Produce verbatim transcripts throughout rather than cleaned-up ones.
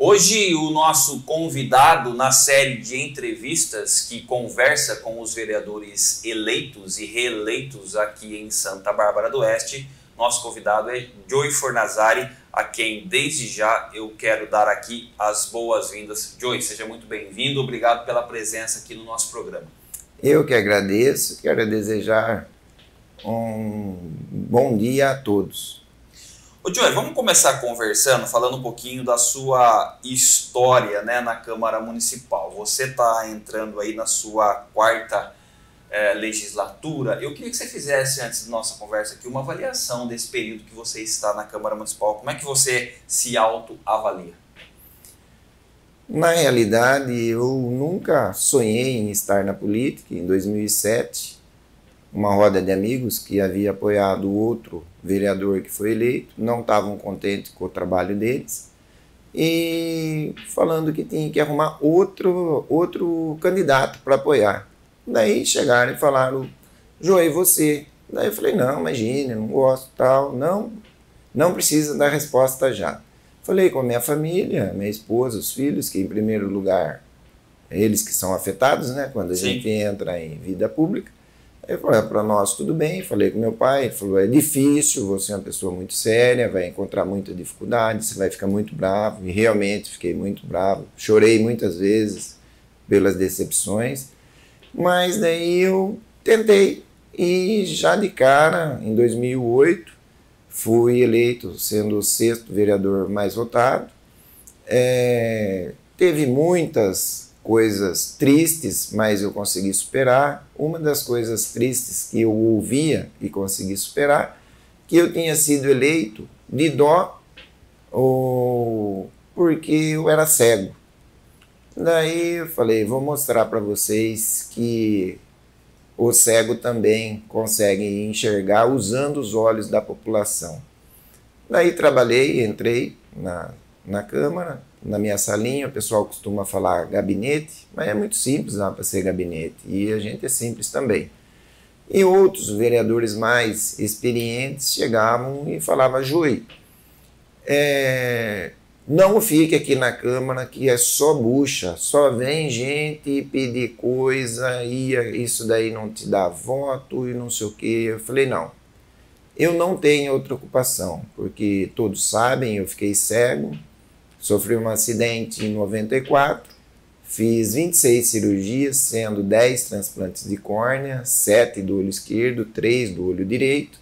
Hoje o nosso convidado na série de entrevistas que conversa com os vereadores eleitos e reeleitos aqui em Santa Bárbara do Oeste, nosso convidado é Joey Fornazari, a quem desde já eu quero dar aqui as boas-vindas. Joey, seja muito bem-vindo, obrigado pela presença aqui no nosso programa. Eu que agradeço, quero desejar um bom dia a todos. Ô Joey, vamos começar conversando, falando um pouquinho da sua história, né, na Câmara Municipal. Você está entrando aí na sua quarta é, legislatura. Eu queria que você fizesse, antes da nossa conversa aqui, uma avaliação desse período que você está na Câmara Municipal. Como é que você se autoavalia? Na realidade, eu nunca sonhei em estar na política. Em dois mil e sete, uma roda de amigos que havia apoiado outro vereador que foi eleito, não estavam contentes com o trabalho deles, e falando que tinha que arrumar outro, outro candidato para apoiar. Daí chegaram e falaram, Joey, você? Daí eu falei, não, imagine, não gosto, tal, não, não precisa dar resposta já. Falei com a minha família, minha esposa, os filhos, que em primeiro lugar, eles que são afetados, né, quando a Sim. gente entra em vida pública. Aí eu falei, para nós tudo bem, falei com meu pai, ele falou, é difícil, você é uma pessoa muito séria, vai encontrar muita dificuldade, você vai ficar muito bravo, e realmente fiquei muito bravo, chorei muitas vezes pelas decepções, mas daí eu tentei, e já de cara, em dois mil e oito, fui eleito sendo o sexto vereador mais votado, é, teve muitas coisas tristes, mas eu consegui superar. Uma das coisas tristes que eu ouvia e consegui superar, que eu tinha sido eleito de dó ou porque eu era cego. Daí eu falei, vou mostrar para vocês que o cego também consegue enxergar usando os olhos da população. Daí trabalhei, entrei na, na Câmara, na minha salinha, o pessoal costuma falar gabinete, mas é muito simples lá para ser gabinete, e a gente é simples também. E outros vereadores mais experientes chegavam e falavam, Joey, é, não fique aqui na Câmara que é só bucha, só vem gente pedir coisa, e isso daí não te dá voto e não sei o quê. Eu falei, não, eu não tenho outra ocupação, porque todos sabem, eu fiquei cego, sofri um acidente em noventa e quatro, fiz vinte e seis cirurgias, sendo dez transplantes de córnea, sete do olho esquerdo, três do olho direito.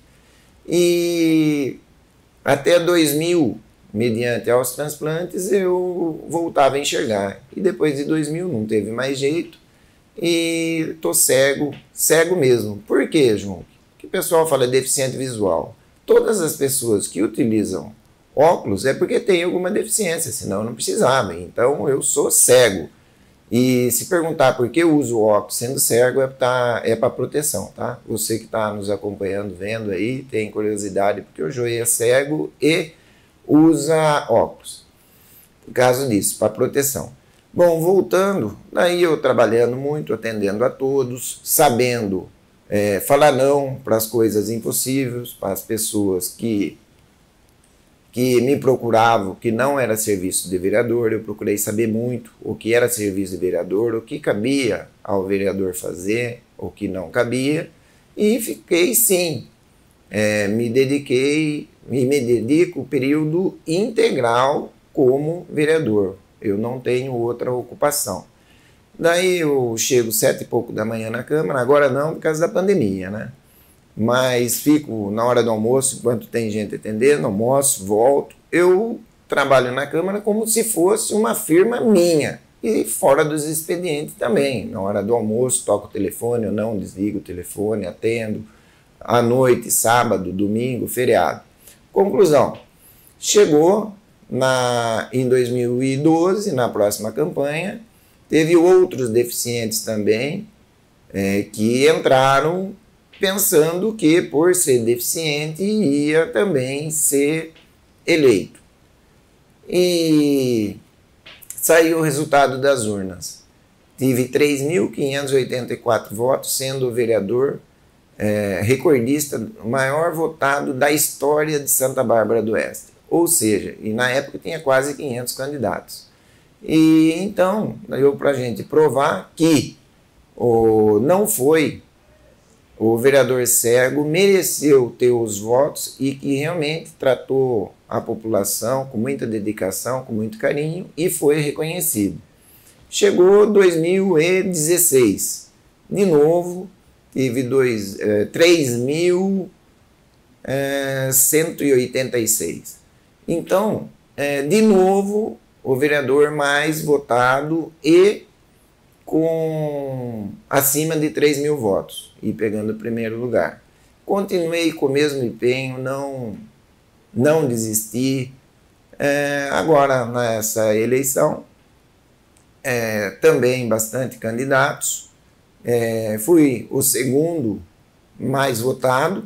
E até dois mil, mediante aos transplantes, eu voltava a enxergar. E depois de dois mil não teve mais jeito e estou cego, cego mesmo. Por quê, João? Que o pessoal fala deficiente visual. Todas as pessoas que utilizam óculos é porque tem alguma deficiência, senão eu não precisava. Então eu sou cego. E se perguntar por que eu uso óculos sendo cego, é para é para proteção, tá? Você que está nos acompanhando, vendo aí, tem curiosidade, porque o Joey é cego e usa óculos. Por causa disso, para proteção. Bom, voltando, daí eu trabalhando muito, atendendo a todos, sabendo é, falar não para as coisas impossíveis, para as pessoas que que me procuravam, que não era serviço de vereador, eu procurei saber muito o que era serviço de vereador, o que cabia ao vereador fazer, o que não cabia, e fiquei sim, é, me dediquei, me, me dedico período integral como vereador, eu não tenho outra ocupação. Daí eu chego sete e pouco da manhã na Câmara, agora não por causa da pandemia, né? Mas fico na hora do almoço, enquanto tem gente atendendo, almoço, volto. Eu trabalho na Câmara como se fosse uma firma minha. E fora dos expedientes também. Na hora do almoço, toco o telefone, eu não desligo o telefone, atendo. À noite, sábado, domingo, feriado. Conclusão, chegou na, em dois mil e doze, na próxima campanha, teve outros deficientes também, é, que entraram pensando que, por ser deficiente, ia também ser eleito. E saiu o resultado das urnas. Tive três mil quinhentos e oitenta e quatro votos, sendo o vereador é, recordista maior votado da história de Santa Bárbara do Oeste. Ou seja, e na época tinha quase quinhentos candidatos. E então, eu para a gente provar que o, não foi o vereador cego, mereceu ter os votos e que realmente tratou a população com muita dedicação, com muito carinho e foi reconhecido. Chegou dois mil e dezesseis, de novo, teve dois, eh, três mil cento e oitenta e seis. Então, eh, de novo, o vereador mais votado e com acima de três mil votos e pegando o primeiro lugar. Continuei com o mesmo empenho, não, não desisti. É, agora, nessa eleição, é, também bastante candidatos. É, fui o segundo mais votado,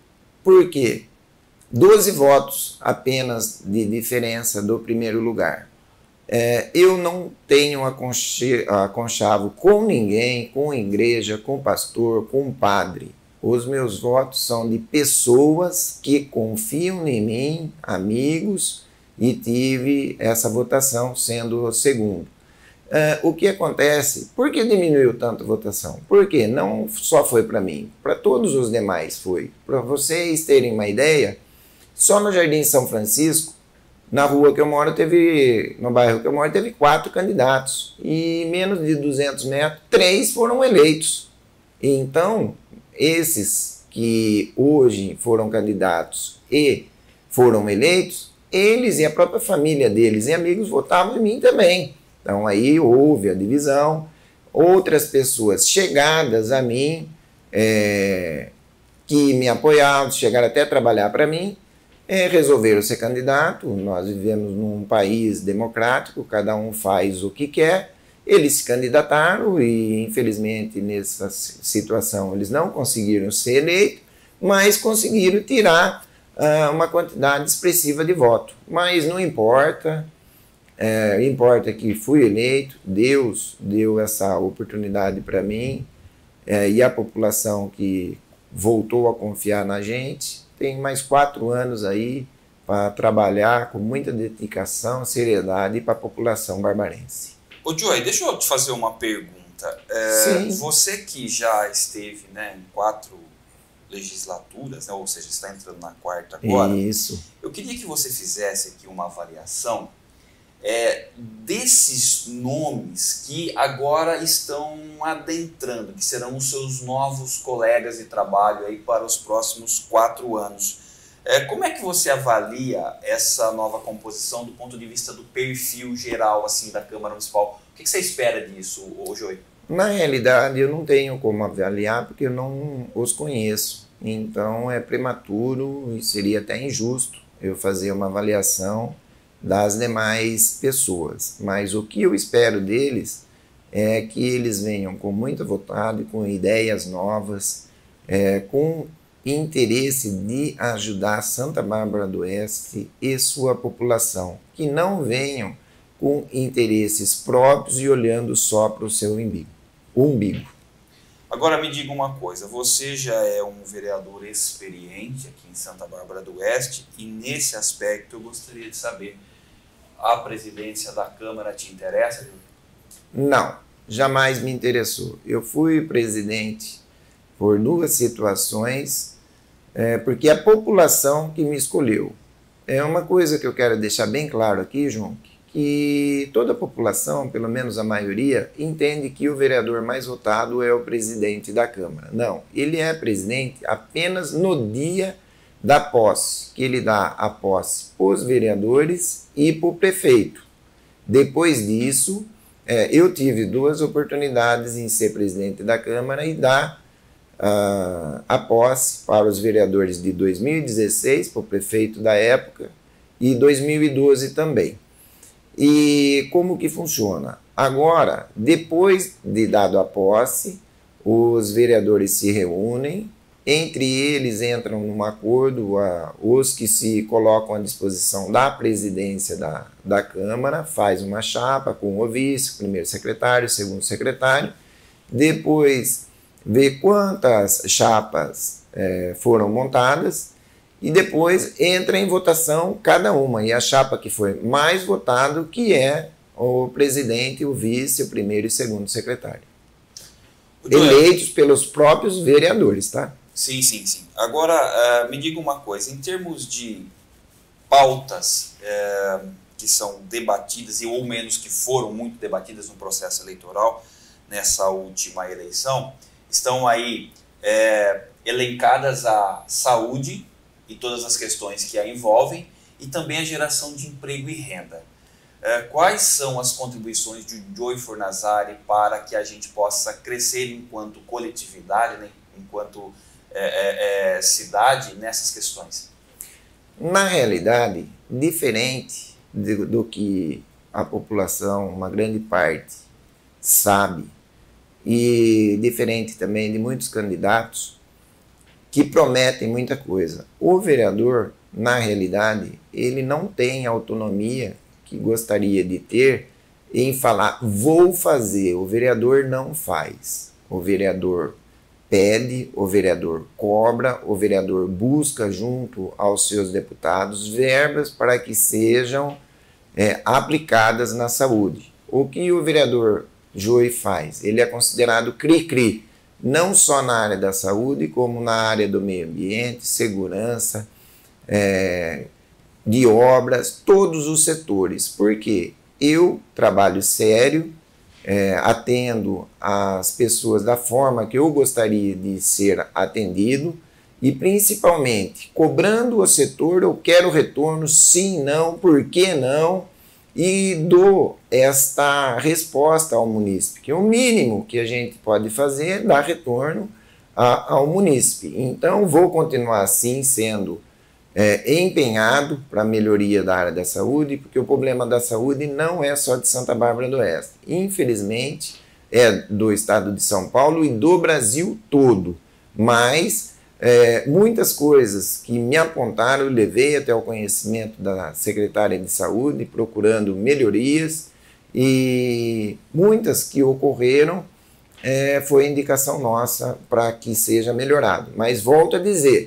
porque doze votos apenas de diferença do primeiro lugar. É, eu não tenho aconchavo com ninguém, com igreja, com pastor, com padre. Os meus votos são de pessoas que confiam em mim, amigos, e tive essa votação sendo o segundo. É, o que acontece? Por que diminuiu tanto a votação? Porque não só foi para mim, para todos os demais foi. Para vocês terem uma ideia, só no Jardim São Francisco, na rua que eu moro, teve, no bairro que eu moro, teve quatro candidatos. E menos de duzentos metros, três foram eleitos. Então, esses que hoje foram candidatos e foram eleitos, eles e a própria família deles e amigos votavam em mim também. Então, aí houve a divisão. Outras pessoas chegadas a mim, é, que me apoiavam, chegaram até a trabalhar para mim, É, resolveram ser candidato. Nós vivemos num país democrático, cada um faz o que quer. Eles se candidataram e, infelizmente, nessa situação, eles não conseguiram ser eleitos, mas conseguiram tirar uh, uma quantidade expressiva de voto. Mas não importa, é, importa que fui eleito, Deus deu essa oportunidade para mim, é, e a população que voltou a confiar na gente. Tem mais quatro anos aí para trabalhar com muita dedicação, seriedade para a população barbarense. Ô Joey, deixa eu te fazer uma pergunta. É, você que já esteve, né, em quatro legislaturas, né, ou seja, está entrando na quarta agora. Isso. Eu queria que você fizesse aqui uma avaliação é, desses nomes que agora estão adentrando, que serão os seus novos colegas de trabalho aí para os próximos quatro anos. É, como é que você avalia essa nova composição do ponto de vista do perfil geral assim, da Câmara Municipal? O que você espera disso, Joey? Na realidade, eu não tenho como avaliar porque eu não os conheço. Então é prematuro e seria até injusto eu fazer uma avaliação das demais pessoas, mas o que eu espero deles é que eles venham com muita vontade, com ideias novas, é, com interesse de ajudar Santa Bárbara do Oeste e sua população, que não venham com interesses próprios e olhando só para o seu umbigo. umbigo. Agora me diga uma coisa, você já é um vereador experiente aqui em Santa Bárbara do Oeste e nesse aspecto eu gostaria de saber, a presidência da Câmara te interessa? Não, jamais me interessou. Eu fui presidente por duas situações, é, porque a população que me escolheu. É uma coisa que eu quero deixar bem claro aqui, João, que toda a população, pelo menos a maioria, entende que o vereador mais votado é o presidente da Câmara. Não, ele é presidente apenas no dia da posse, que ele dá a posse para os vereadores e para o prefeito. Depois disso, é, eu tive duas oportunidades em ser presidente da Câmara e dar uh, a posse para os vereadores de dois mil e dezesseis, para o prefeito da época, e dois mil e doze também. E como que funciona? Agora, depois de dado a posse, os vereadores se reúnem, entre eles entram num acordo, a, os que se colocam à disposição da presidência da, da Câmara, faz uma chapa com o vice, primeiro secretário, segundo secretário, depois vê quantas chapas é, foram montadas e depois entra em votação cada uma, e a chapa que foi mais votada, que é o presidente, o vice, o primeiro e segundo secretário. Eleitos pelos próprios vereadores, tá? Sim, sim, sim. Agora, uh, me diga uma coisa, em termos de pautas uh, que são debatidas, e ou menos que foram muito debatidas no processo eleitoral, nessa última eleição, estão aí é, elencadas a saúde e todas as questões que a envolvem, e também a geração de emprego e renda. É, quais são as contribuições de Joey Fornazari para que a gente possa crescer enquanto coletividade, né, enquanto é, é, é, cidade nessas questões? Na realidade, diferente de, do que a população, uma grande parte, sabe, e diferente também de muitos candidatos que prometem muita coisa. O vereador, na realidade, ele não tem a autonomia que gostaria de ter em falar, vou fazer. O vereador não faz. O vereador pede, o vereador cobra, o vereador busca junto aos seus deputados verbas para que sejam é, aplicadas na saúde. O que o vereador Joey faz? Ele é considerado cri-cri, não só na área da saúde, como na área do meio ambiente, segurança, é, de obras, todos os setores. Porque eu trabalho sério, é, atendo as pessoas da forma que eu gostaria de ser atendido e, principalmente, cobrando o setor, eu quero retorno, sim, não, por que não? E dou esta resposta ao munícipe, que é o mínimo que a gente pode fazer é dar retorno a, ao munícipe. Então, vou continuar assim, sendo é, empenhado para a melhoria da área da saúde, porque o problema da saúde não é só de Santa Bárbara do Oeste. Infelizmente, é do estado de São Paulo e do Brasil todo. Mas é, muitas coisas que me apontaram, eu levei até o conhecimento da secretária de saúde, procurando melhorias, e muitas que ocorreram é, foi indicação nossa para que seja melhorado. Mas volto a dizer,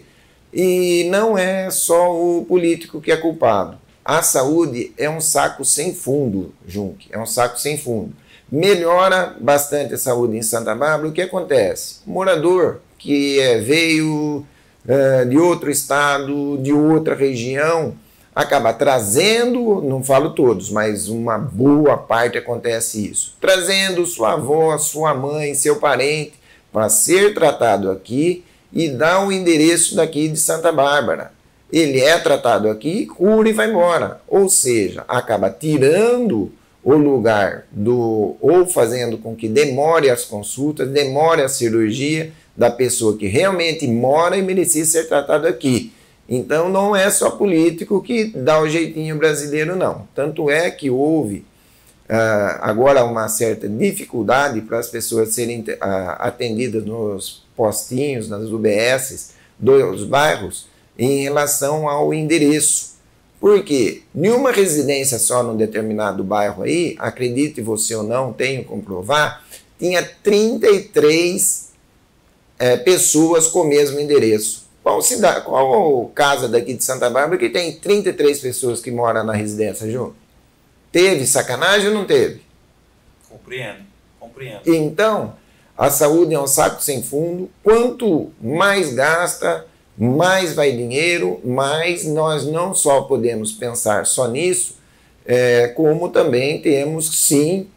e não é só o político que é culpado. A saúde é um saco sem fundo, Junque, é um saco sem fundo. Melhora bastante a saúde em Santa Bárbara, o que acontece? O morador que é, veio é, de outro estado, de outra região, acaba trazendo, não falo todos, mas uma boa parte acontece isso, trazendo sua avó, sua mãe, seu parente, para ser tratado aqui e dá o endereço daqui de Santa Bárbara. Ele é tratado aqui, cura e vai embora. Ou seja, acaba tirando o lugar do, ou fazendo com que demore as consultas, demore a cirurgia da pessoa que realmente mora e merecia ser tratado aqui. Então não é só político que dá o jeitinho brasileiro, não. Tanto é que houve uh, agora uma certa dificuldade para as pessoas serem uh, atendidas nos postinhos, nas U B S dos bairros, em relação ao endereço. Por quê? Nenhuma residência só num determinado bairro aí, acredite você ou não, tenho que comprovar, tinha trinta e três é, pessoas com o mesmo endereço. Qual, cidade, qual casa daqui de Santa Bárbara que tem trinta e três pessoas que moram na residência junto? Teve sacanagem ou não teve? Compreendo, compreendo. Então, a saúde é um saco sem fundo. Quanto mais gasta, mais vai dinheiro, mas nós não só podemos pensar só nisso, é, como também temos sim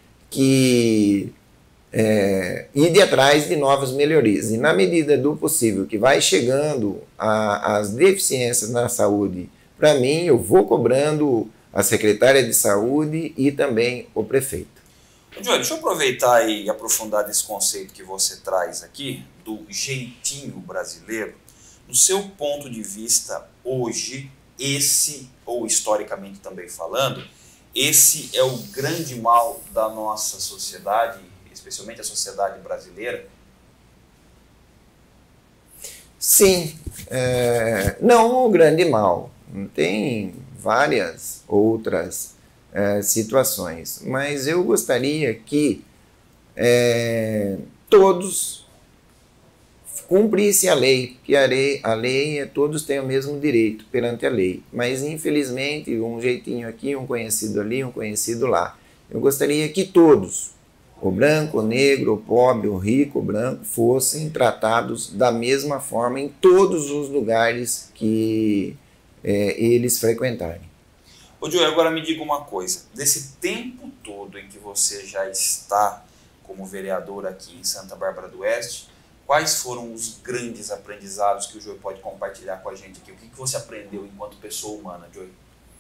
que é, ir de atrás de novas melhorias. E na medida do possível que vai chegando a, as deficiências na saúde, para mim, eu vou cobrando a secretária de saúde e também o prefeito. Joey, deixa eu aproveitar e aprofundar desse conceito que você traz aqui, do jeitinho brasileiro. No seu ponto de vista, hoje, esse, ou historicamente também falando, esse é o grande mal da nossa sociedade, especialmente a sociedade brasileira? Sim, é, não o grande mal. Tem várias outras é, situações, mas eu gostaria que é, todos cumprisse a lei, porque a lei, a lei é todos têm o mesmo direito perante a lei, mas infelizmente um jeitinho aqui, um conhecido ali, um conhecido lá. Eu gostaria que todos, o branco, o negro, o pobre, o rico, o branco, fossem tratados da mesma forma em todos os lugares que é, eles frequentarem. Ô Joey, agora me diga uma coisa, desse tempo todo em que você já está como vereador aqui em Santa Bárbara do Oeste, quais foram os grandes aprendizados que o Joey pode compartilhar com a gente aqui? O que você aprendeu enquanto pessoa humana, Joey?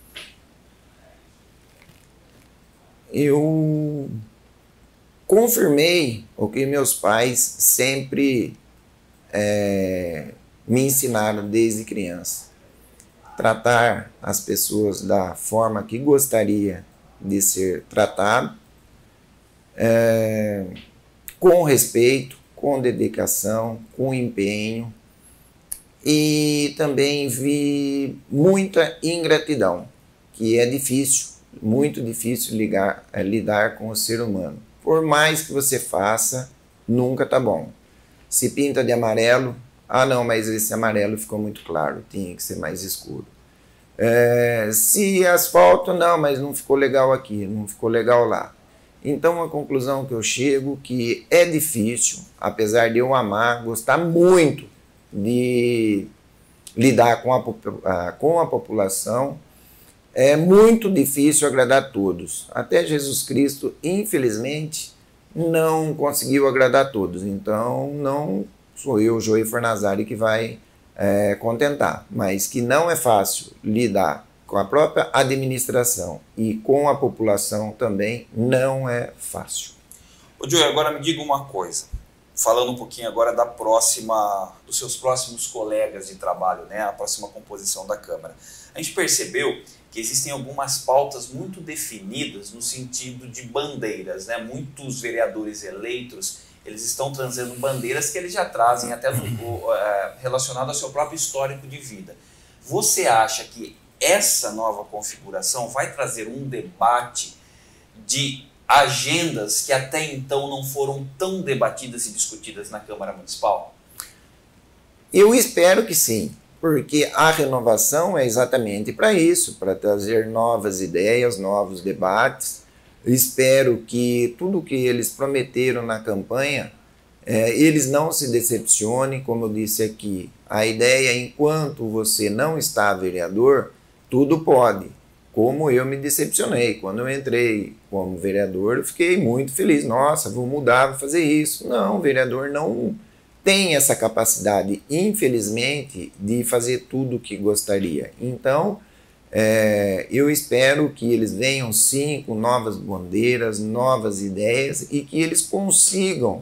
Eu confirmei o que meus pais sempre é, me ensinaram desde criança. Tratar as pessoas da forma que gostaria de ser tratado, é, com respeito, com dedicação, com empenho, e também vi muita ingratidão, que é difícil, muito difícil ligar, é, lidar com o ser humano. Por mais que você faça, nunca tá bom. Se pinta de amarelo, ah não, mas esse amarelo ficou muito claro, tinha que ser mais escuro. É, se asfalto, não, mas não ficou legal aqui, não ficou legal lá. Então a conclusão que eu chego que é difícil, apesar de eu amar, gostar muito de lidar com a, com a população, é muito difícil agradar a todos. Até Jesus Cristo, infelizmente, não conseguiu agradar a todos. Então não sou eu, Joey Fornazari, que vai é, contentar. Mas que não é fácil lidar com a própria administração e com a população também não é fácil. Ô Joey, agora me diga uma coisa, falando um pouquinho agora da próxima, dos seus próximos colegas de trabalho, né, a próxima composição da Câmara. A gente percebeu que existem algumas pautas muito definidas no sentido de bandeiras, né? Muitos vereadores eleitos, eles estão trazendo bandeiras que eles já trazem até no, uh, relacionado ao seu próprio histórico de vida. Você acha que essa nova configuração vai trazer um debate de agendas que até então não foram tão debatidas e discutidas na Câmara Municipal? Eu espero que sim, porque a renovação é exatamente para isso, para trazer novas ideias, novos debates. Eu espero que tudo que eles prometeram na campanha, é, eles não se decepcionem, como eu disse aqui. A ideia, enquanto você não está vereador, tudo pode, como eu me decepcionei. Quando eu entrei como vereador, eu fiquei muito feliz. Nossa, vou mudar, vou fazer isso. Não, o vereador não tem essa capacidade, infelizmente, de fazer tudo o que gostaria. Então, é, eu espero que eles venham sim com novas bandeiras, novas ideias e que eles consigam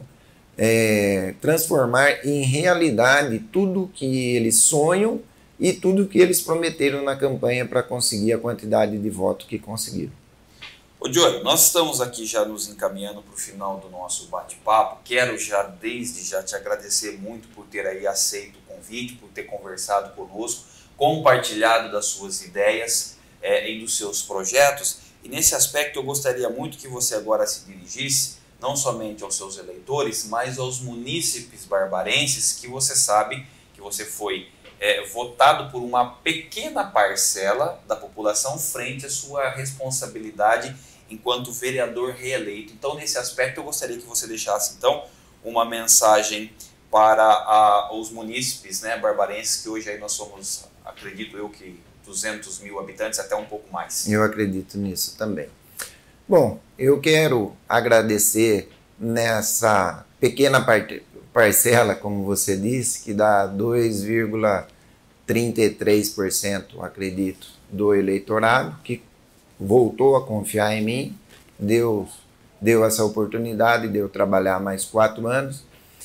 é, transformar em realidade tudo o que eles sonham e tudo o que eles prometeram na campanha para conseguir a quantidade de votos que conseguiram. Ô Joey, nós estamos aqui já nos encaminhando para o final do nosso bate-papo. Quero já, desde já, te agradecer muito por ter aí aceito o convite, por ter conversado conosco, compartilhado das suas ideias é, e dos seus projetos. E nesse aspecto eu gostaria muito que você agora se dirigisse, não somente aos seus eleitores, mas aos munícipes barbarenses, que você sabe que você foi É, votado por uma pequena parcela da população frente à sua responsabilidade enquanto vereador reeleito. Então, nesse aspecto, eu gostaria que você deixasse, então, uma mensagem para a, os munícipes, né, barbarenses, que hoje aí nós somos, acredito eu, que duzentos mil habitantes, até um pouco mais. Eu acredito nisso também. Bom, eu quero agradecer nessa pequena parte parcela, como você disse, que dá dois vírgula trinta e três por cento, acredito, do eleitorado, que voltou a confiar em mim, deu, deu essa oportunidade de eu trabalhar mais quatro anos.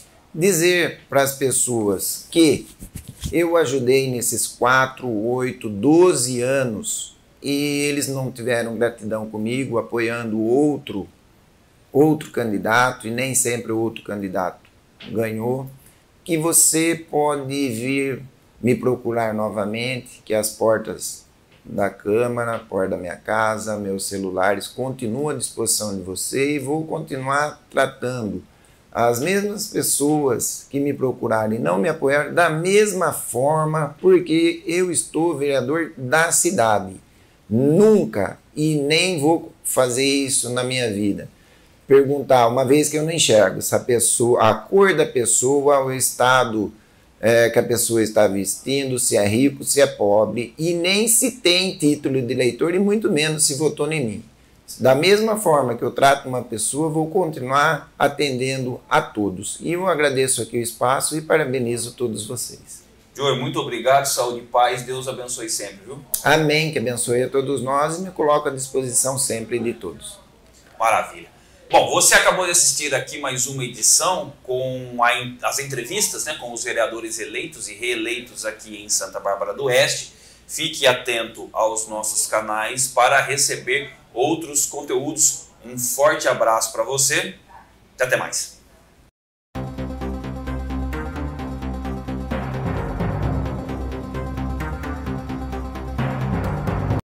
Dizer para as pessoas que eu ajudei nesses quatro, oito, doze anos e eles não tiveram gratidão comigo, apoiando outro, outro candidato, e nem sempre o outro candidato ganhou, que você pode vir me procurar novamente, que as portas da Câmara, a porta da minha casa, meus celulares continuam à disposição de você, e vou continuar tratando as mesmas pessoas que me procuraram e não me apoiaram da mesma forma, porque eu estou vereador da cidade. nunca, e nem vou fazer isso na minha vida, perguntar, uma vez que eu não enxergo se a pessoa, a cor da pessoa, o estado é, que a pessoa está vestindo, se é rico, se é pobre, e nem se tem título de eleitor, e muito menos se votou em mim. Da mesma forma que eu trato uma pessoa, vou continuar atendendo a todos. E eu agradeço aqui o espaço e parabenizo todos vocês. Joey, muito obrigado, saúde e paz, Deus abençoe sempre, viu? Amém, que abençoe a todos nós e me coloco à disposição sempre de todos. Maravilha. Bom, você acabou de assistir aqui mais uma edição com a, as entrevistas, né, com os vereadores eleitos e reeleitos aqui em Santa Bárbara do Oeste. Fique atento aos nossos canais para receber outros conteúdos. Um forte abraço para você e até mais.